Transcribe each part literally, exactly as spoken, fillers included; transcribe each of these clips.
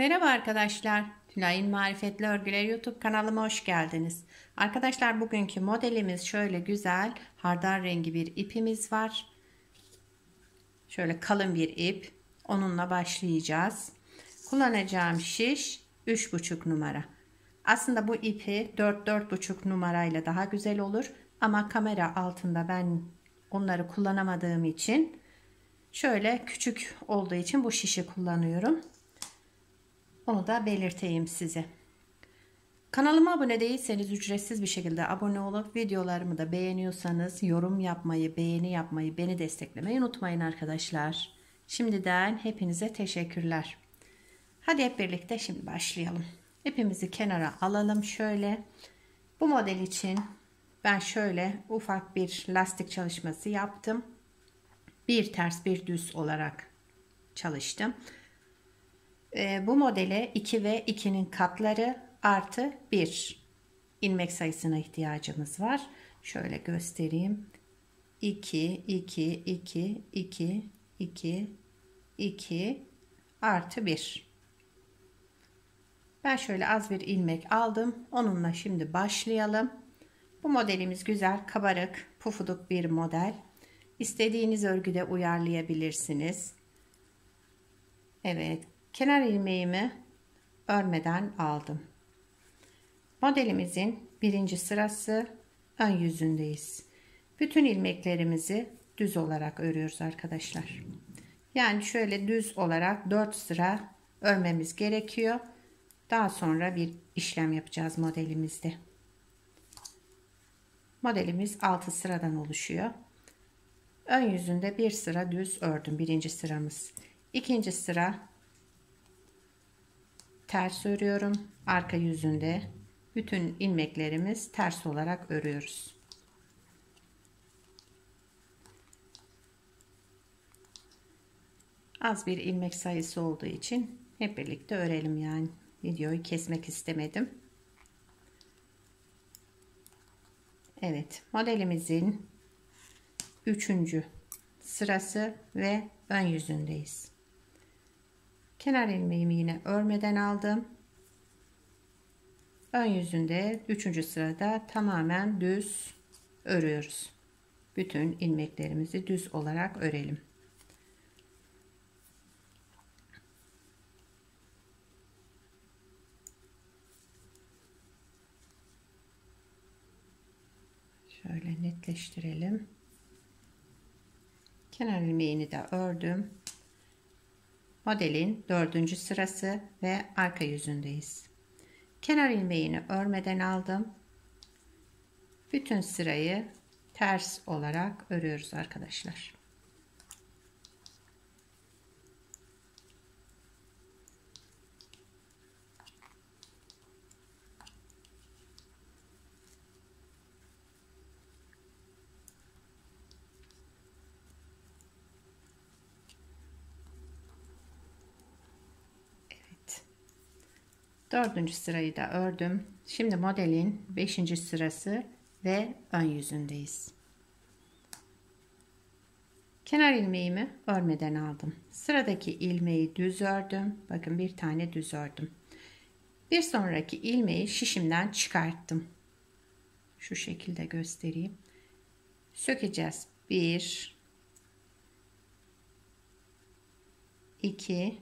Merhaba arkadaşlar. Tülay'ın Marifetli Örgüler YouTube kanalıma hoş geldiniz. Arkadaşlar bugünkü modelimiz şöyle güzel hardal rengi bir ipimiz var. Şöyle kalın bir ip. Onunla başlayacağız. Kullanacağım şiş üç buçuk numara. Aslında bu ipi dört dört buçuk numarayla daha güzel olur. Ama kamera altında ben onları kullanamadığım için şöyle küçük olduğu için bu şişi kullanıyorum. Onu da belirteyim size. Kanalıma abone değilseniz ücretsiz bir şekilde abone olup videolarımı da beğeniyorsanız yorum yapmayı, beğeni yapmayı, beni desteklemeyi unutmayın arkadaşlar. Şimdiden hepinize teşekkürler. Hadi hep birlikte şimdi başlayalım. İpimizi kenara alalım şöyle. Bu model için ben şöyle ufak bir lastik çalışması yaptım. Bir ters bir düz olarak çalıştım. Bu modele iki ve ikinin katları artı bir ilmek sayısına ihtiyacımız var. Şöyle göstereyim. iki, iki, iki, iki, iki, iki artı bir. Ben şöyle az bir ilmek aldım. Onunla şimdi başlayalım. Bu modelimiz güzel, kabarık, pufuduk bir model. İstediğiniz örgüde uyarlayabilirsiniz. Evet. Kenar ilmeğimi örmeden aldım. Modelimizin birinci sırası ön yüzündeyiz. Bütün ilmeklerimizi düz olarak örüyoruz arkadaşlar. Yani şöyle düz olarak dört sıra örmemiz gerekiyor. Daha sonra bir işlem yapacağız modelimizde. Modelimiz altı sıradan oluşuyor. Ön yüzünde bir sıra düz ördüm. Birinci sıramız. İkinci sıra ters örüyorum. Arka yüzünde bütün ilmeklerimiz ters olarak örüyoruz. Az bir ilmek sayısı olduğu için hep birlikte örelim, yani videoyu kesmek istemedim. Evet, modelimizin üçüncü sırası ve ön yüzündeyiz. Kenar ilmeğimi yine örmeden aldım. Ön yüzünde üçüncü sırada tamamen düz örüyoruz. Bütün ilmeklerimizi düz olarak örelim. Şöyle netleştirelim. Kenar ilmeğini de ördüm. Modelin dördüncü sırası ve arka yüzündeyiz. Kenar ilmeğini örmeden aldım. Bütün sırayı ters olarak örüyoruz arkadaşlar. Dördüncü sırayı da ördüm. Şimdi modelin beşinci sırası ve ön yüzündeyiz. Kenar ilmeğimi örmeden aldım. Sıradaki ilmeği düz ördüm. Bakın bir tane düz ördüm. Bir sonraki ilmeği şişimden çıkarttım. Şu şekilde göstereyim. Sökeceğiz. bir iki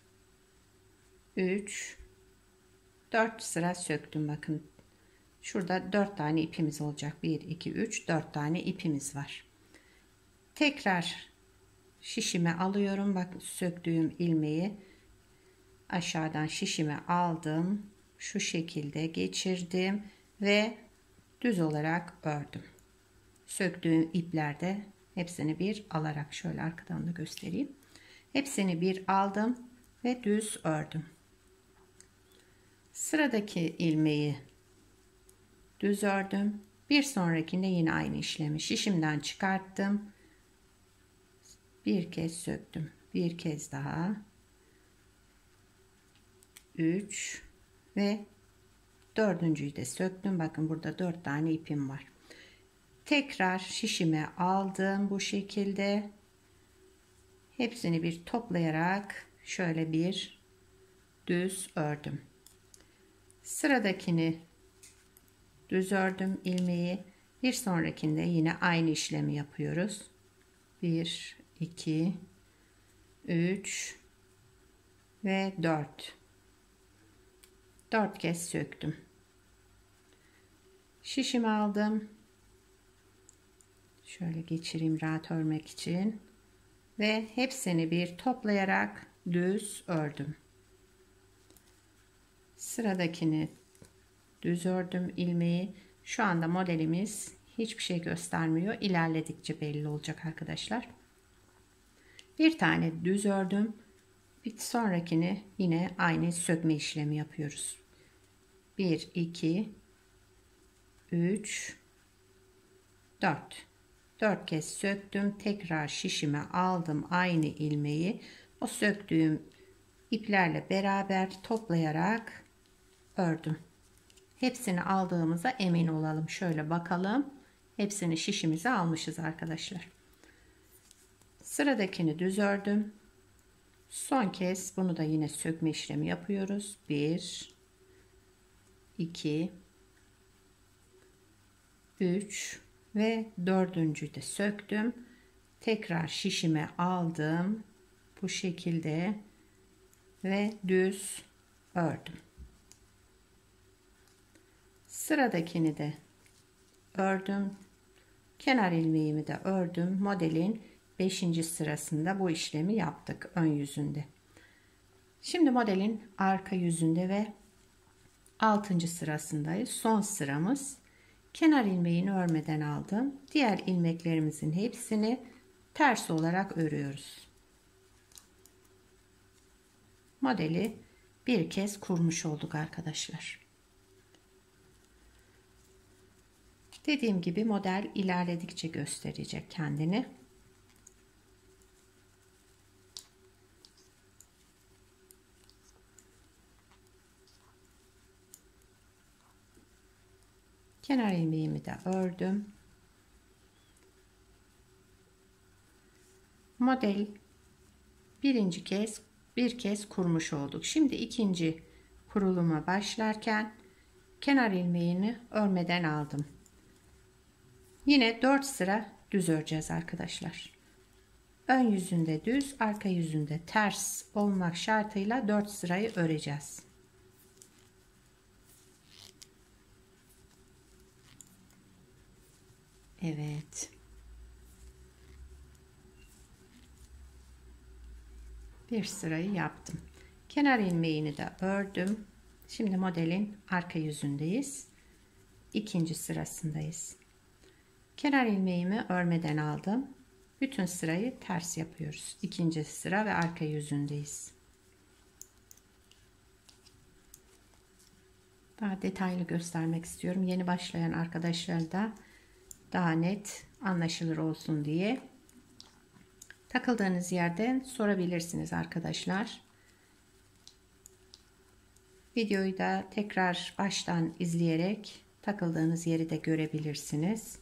üç dört sıra söktüm. Bakın şurada dört tane ipimiz olacak. bir iki üç dört tane ipimiz var. Tekrar şişime alıyorum. Bakın söktüğüm ilmeği aşağıdan şişime aldım. Şu şekilde geçirdim ve düz olarak ördüm. Söktüğüm iplerde hepsini bir alarak şöyle arkadan da göstereyim. Hepsini bir aldım ve düz ördüm. Sıradaki ilmeği düz ördüm. Bir sonrakinde yine aynı işlemi şişimden çıkarttım. Bir kez söktüm. Bir kez daha. üç ve dördüncüyü de söktüm. Bakın burada dört tane ipim var. Tekrar şişime aldım bu şekilde. Hepsini bir toplayarak şöyle bir düz ördüm. Sıradakini düz ördüm ilmeği. Bir sonrakinde yine aynı işlemi yapıyoruz. bir, iki, üç ve dört. dört kez söktüm. Şişimi aldım. Şöyle geçireyim rahat örmek için. Ve hepsini bir toplayarak düz ördüm. Sıradakini düz ördüm ilmeği. Şu anda modelimiz hiçbir şey göstermiyor. İlerledikçe belli olacak arkadaşlar. Bir tane düz ördüm. Bir sonrakini yine aynı sökme işlemi yapıyoruz. bir, iki, üç, dört. dört kez söktüm. Tekrar şişime aldım aynı ilmeği. O söktüğüm iplerle beraber toplayarak ördüm. Hepsini aldığımıza emin olalım. Şöyle bakalım. Hepsini şişimize almışız arkadaşlar. Sıradakini düz ördüm. Son kez bunu da yine sökme işlemi yapıyoruz. bir, iki, üç ve dördüncüyü de söktüm. Tekrar şişime aldım. Bu şekilde ve düz ördüm. Sıradakini de ördüm. Kenar ilmeğimi de ördüm. Modelin beşinci sırasında bu işlemi yaptık ön yüzünde. Şimdi modelin arka yüzünde ve altıncı sırasındayız. Son sıramız. Kenar ilmeğini örmeden aldım. Diğer ilmeklerimizin hepsini ters olarak örüyoruz. Modeli bir kez kurmuş olduk arkadaşlar. Dediğim gibi model ilerledikçe gösterecek kendini. Kenar ilmeğimi de ördüm. Model birinci kez bir kez kurmuş olduk. Şimdi ikinci kuruluma başlarken kenar ilmeğini örmeden aldım. Yine dört sıra düz öreceğiz arkadaşlar. Ön yüzünde düz, arka yüzünde ters olmak şartıyla dört sırayı öreceğiz. Evet. Bir sırayı yaptım. Kenar ilmeğini de ördüm. Şimdi modelin arka yüzündeyiz. İkinci sırasındayız. Kenar ilmeğimi örmeden aldım. Bütün sırayı ters yapıyoruz. İkinci sıra ve arka yüzündeyiz. Daha detaylı göstermek istiyorum. Yeni başlayan arkadaşlar da daha net anlaşılır olsun diye. Takıldığınız yerden sorabilirsiniz arkadaşlar. Videoyu da tekrar baştan izleyerek takıldığınız yeri de görebilirsiniz.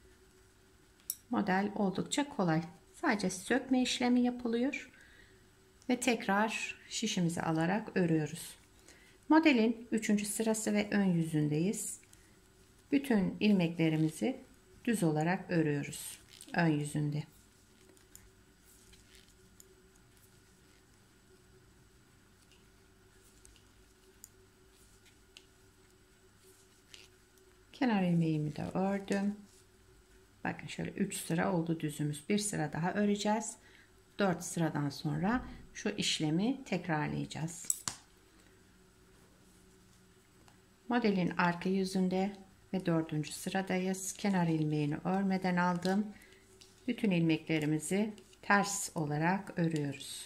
Model oldukça kolay. Sadece sökme işlemi yapılıyor ve tekrar şişimizi alarak örüyoruz. Modelin üçüncü sırası ve ön yüzündeyiz. Bütün ilmeklerimizi düz olarak örüyoruz ön yüzünde. Kenar ilmeğimi de ördüm. Bakın şöyle üç sıra oldu düzümüz. Bir sıra daha öreceğiz. dört sıradan sonra şu işlemi tekrarlayacağız. Modelin arka yüzünde ve dördüncü sıradayız. Kenar ilmeğini örmeden aldım. Bütün ilmeklerimizi ters olarak örüyoruz.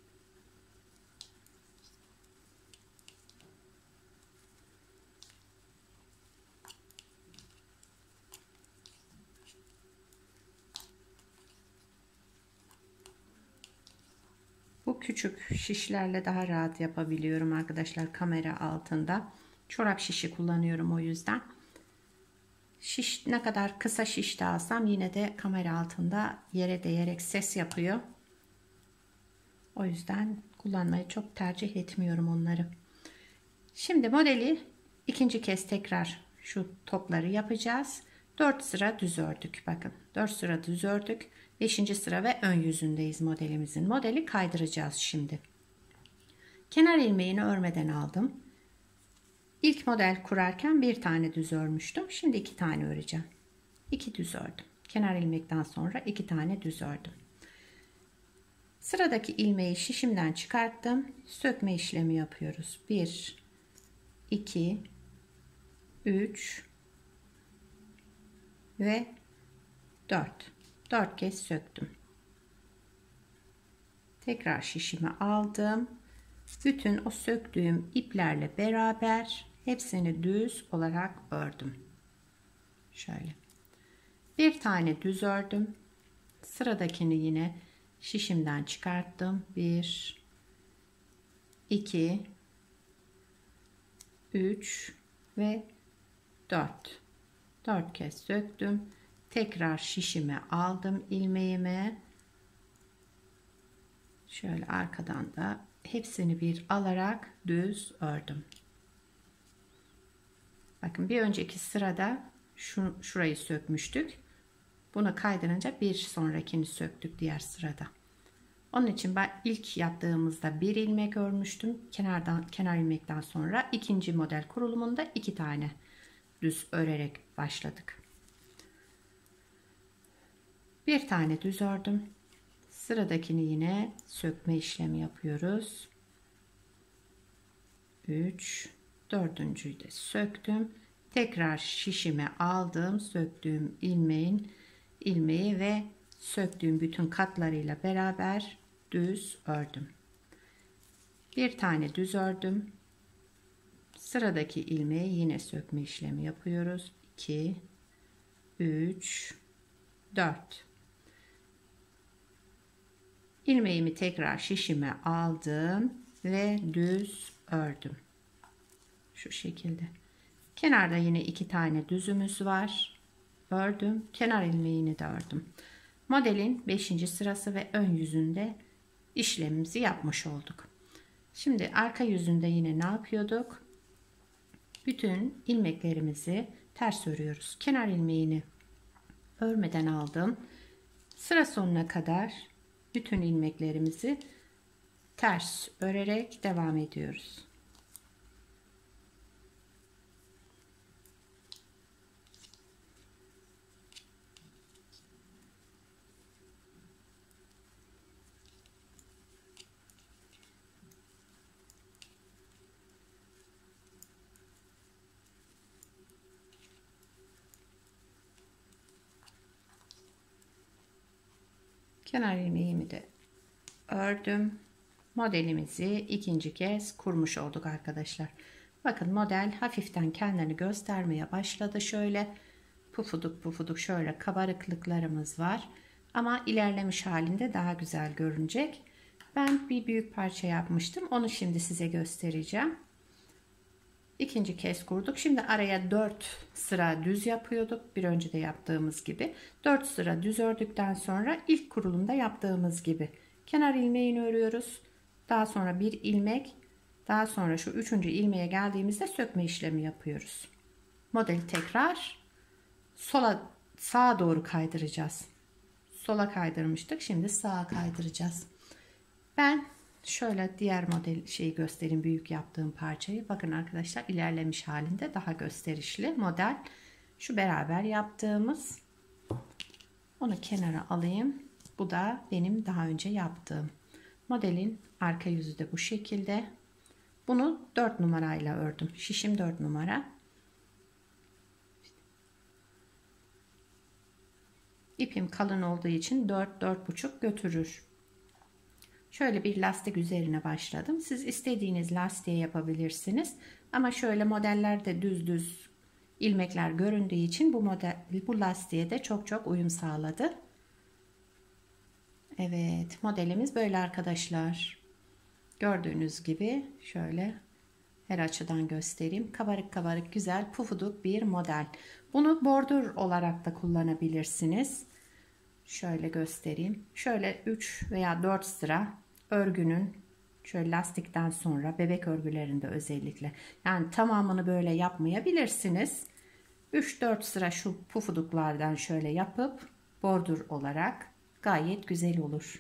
Bu küçük şişlerle daha rahat yapabiliyorum arkadaşlar kamera altında. Çorap şişi kullanıyorum o yüzden. Şiş ne kadar kısa şiş de alsam yine de kamera altında yere değerek ses yapıyor. O yüzden kullanmayı çok tercih etmiyorum onları. Şimdi modeli ikinci kez tekrar şu topları yapacağız. dört sıra düz ördük. Bakın dört sıra düz ördük. beşinci sıra ve ön yüzündeyiz modelimizin. Modeli kaydıracağız şimdi. Kenar ilmeğini örmeden aldım. İlk model kurarken bir tane düz örmüştüm. Şimdi iki tane öreceğim. iki düz ördüm. Kenar ilmekten sonra iki tane düz ördüm. Sıradaki ilmeği şişimden çıkarttım. Sökme işlemi yapıyoruz. bir iki üç ve dört. dört kez söktüm. Tekrar şişimi aldım. Bütün o söktüğüm iplerle beraber hepsini düz olarak ördüm. Şöyle. Bir tane düz ördüm. Sıradakini yine şişimden çıkarttım. bir iki üç ve dört. dört kez söktüm. Tekrar şişimi aldım ilmeğime. Şöyle arkadan da hepsini bir alarak düz ördüm. Bakın bir önceki sırada şu, şurayı sökmüştük. Bunu kaydırınca bir sonrakini söktük diğer sırada. Onun için ben ilk yaptığımızda bir ilmek örmüştüm. Kenardan kenar ilmekten sonra ikinci model kurulumunda iki tane düz örerek başladık. Bir tane düz ördüm. Sıradakini yine sökme işlemi yapıyoruz. üç, dördüncüyü de söktüm. Tekrar şişime aldım. Söktüğüm ilmeğin ilmeği ve söktüğüm bütün katlarıyla beraber düz ördüm. Bir tane düz ördüm. Sıradaki ilmeği yine sökme işlemi yapıyoruz. iki, üç, dört. İlmeğimi tekrar şişime aldım ve düz ördüm. Şu şekilde. Kenarda yine iki tane düzümüz var. Ördüm. Kenar ilmeğini de ördüm. Modelin beşinci sırası ve ön yüzünde işlemimizi yapmış olduk. Şimdi arka yüzünde yine ne yapıyorduk? Bütün ilmeklerimizi ters örüyoruz. Kenar ilmeğini örmeden aldım. Sıra sonuna kadar bütün ilmeklerimizi ters örerek devam ediyoruz. Kenar ilmeğimi de ördüm. Modelimizi ikinci kez kurmuş olduk arkadaşlar. Bakın model hafiften kendini göstermeye başladı. Şöyle pufuduk pufuduk şöyle kabarıklıklarımız var. Ama ilerlemiş halinde daha güzel görünecek. Ben bir büyük parça yapmıştım. Onu şimdi size göstereceğim. İkinci kez kurduk. Şimdi araya dört sıra düz yapıyorduk. Bir önce de yaptığımız gibi. dört sıra düz ördükten sonra ilk kurulumda yaptığımız gibi kenar ilmeğini örüyoruz. Daha sonra bir ilmek, daha sonra şu üçüncü ilmeğe geldiğimizde sökme işlemi yapıyoruz. Modeli tekrar sola sağa doğru kaydıracağız. Sola kaydırmıştık. Şimdi sağa kaydıracağız. Ben şöyle diğer model şeyi göstereyim, büyük yaptığım parçayı. Bakın arkadaşlar, ilerlemiş halinde daha gösterişli model. Şu beraber yaptığımız, onu kenara alayım. Bu da benim daha önce yaptığım. Modelin arka yüzü de bu şekilde. Bunu dört numarayla ördüm. Şişim dört numara. İpim kalın olduğu için dört dört buçuk götürür. Şöyle bir lastik üzerine başladım. Siz istediğiniz lastiğe yapabilirsiniz. Ama şöyle modellerde düz düz ilmekler göründüğü için bu model, bu lastiğe de çok çok uyum sağladı. Evet, modelimiz böyle arkadaşlar. Gördüğünüz gibi şöyle her açıdan göstereyim. Kabarık kabarık güzel pufuduk bir model. Bunu bordür olarak da kullanabilirsiniz. Şöyle göstereyim. Şöyle üç veya dört sıra örgünün Şöyle lastikten sonra bebek örgülerinde özellikle. Yani tamamını böyle yapmayabilirsiniz. üç dört sıra şu pufuduklardan şöyle yapıp bordür olarak gayet güzel olur.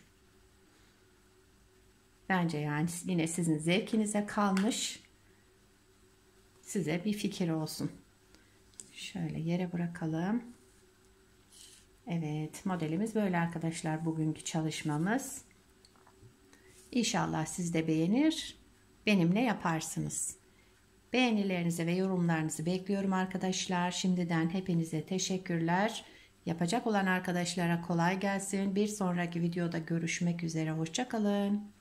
Bence yani yine sizin zevkinize kalmış. Size bir fikir olsun. Şöyle yere bırakalım. Evet, modelimiz böyle arkadaşlar, bugünkü çalışmamız. İnşallah siz de beğenir, benimle yaparsınız. Beğenilerinizi ve yorumlarınızı bekliyorum arkadaşlar. Şimdiden hepinize teşekkürler. Yapacak olan arkadaşlara kolay gelsin. Bir sonraki videoda görüşmek üzere. Hoşça kalın.